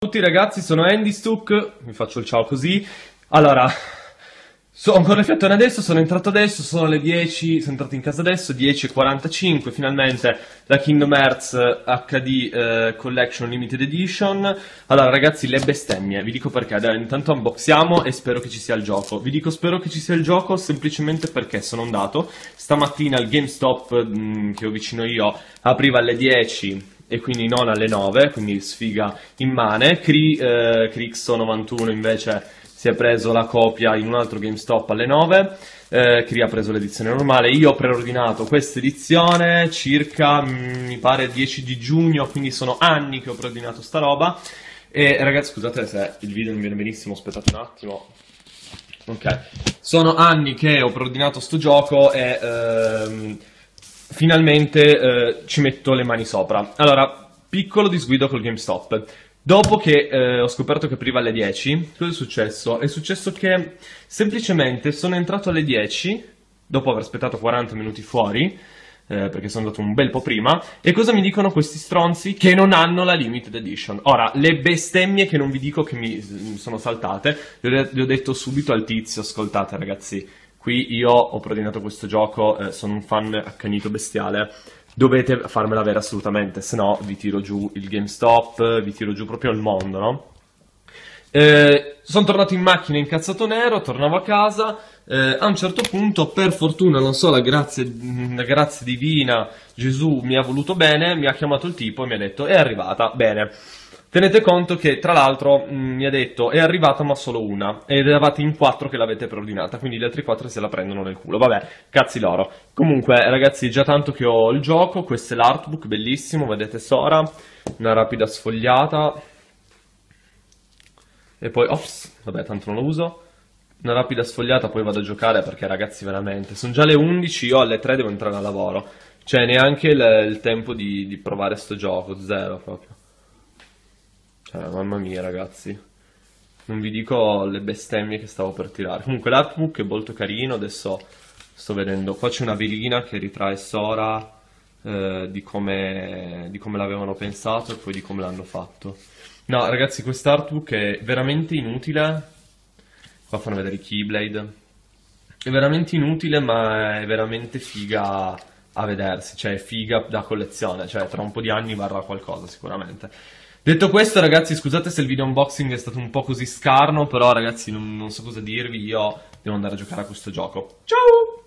Tutti ragazzi, sono Andy Stuck, vi faccio il ciao così. Allora, ho ancora il fiattone adesso, sono entrato adesso, sono le 10, sono entrato in casa adesso, 10:45, finalmente la Kingdom Hearts HD Collection Limited Edition. Allora ragazzi, le bestemmie, vi dico perché, dai, intanto unboxiamo e spero che ci sia il gioco. Vi dico spero che ci sia il gioco semplicemente perché sono andato stamattina al GameStop che ho vicino io, apriva alle 10 e quindi non alle 9, quindi sfiga immane. Crixo91 invece si è preso la copia in un altro GameStop alle 9, Cri ha preso l'edizione normale. Io ho preordinato questa edizione circa, mi pare, 10 di giugno, quindi sono anni che ho preordinato sta roba. E ragazzi, scusate se il video non viene benissimo, aspettate un attimo. Ok, sono anni che ho preordinato sto gioco e finalmente ci metto le mani sopra. Allora, piccolo disguido col GameStop. Dopo che ho scoperto che apriva alle 10, cosa è successo? È successo che semplicemente sono entrato alle 10, dopo aver aspettato 40 minuti fuori, perché sono andato un bel po' prima, e cosa mi dicono questi stronzi? Che non hanno la Limited Edition. Ora, le bestemmie che non vi dico che mi sono saltate, gli ho detto subito al tizio: ascoltate ragazzi, qui io ho preordinato questo gioco, sono un fan accanito bestiale, dovete farmela avere assolutamente, se no vi tiro giù il GameStop, vi tiro giù proprio il mondo, no? Sono tornato in macchina incazzato nero, tornavo a casa, a un certo punto, per fortuna, non so, la grazia divina, Gesù mi ha voluto bene, mi ha chiamato il tipo e mi ha detto: è arrivata, bene. Tenete conto che, tra l'altro, mi ha detto: è arrivata ma solo una, ed eravate in 4 che l'avete preordinata, quindi gli altri 4 se la prendono nel culo. Vabbè, cazzi loro. Comunque, ragazzi, già tanto che ho il gioco, questo è l'artbook, bellissimo, vedete Sora, una rapida sfogliata. E poi, ops, vabbè, tanto non lo uso. Una rapida sfogliata, poi vado a giocare perché, ragazzi, veramente, sono già le 11, io alle 3 devo entrare al lavoro. Cioè, neanche il tempo di provare sto gioco, zero proprio. Mamma mia ragazzi, non vi dico le bestemmie che stavo per tirare. Comunque l'artbook è molto carino, adesso sto vedendo, qua c'è una velina che ritrae Sora di come l'avevano pensato e poi di come l'hanno fatto. No ragazzi, quest'artbook è veramente inutile, qua fanno vedere i Keyblade, è veramente inutile ma è veramente figa a vedersi, cioè è figa da collezione, cioè tra un po' di anni varrà qualcosa sicuramente. Detto questo ragazzi, scusate se il video unboxing è stato un po' così scarno, però ragazzi non so cosa dirvi, io devo andare a giocare a questo gioco. Ciao!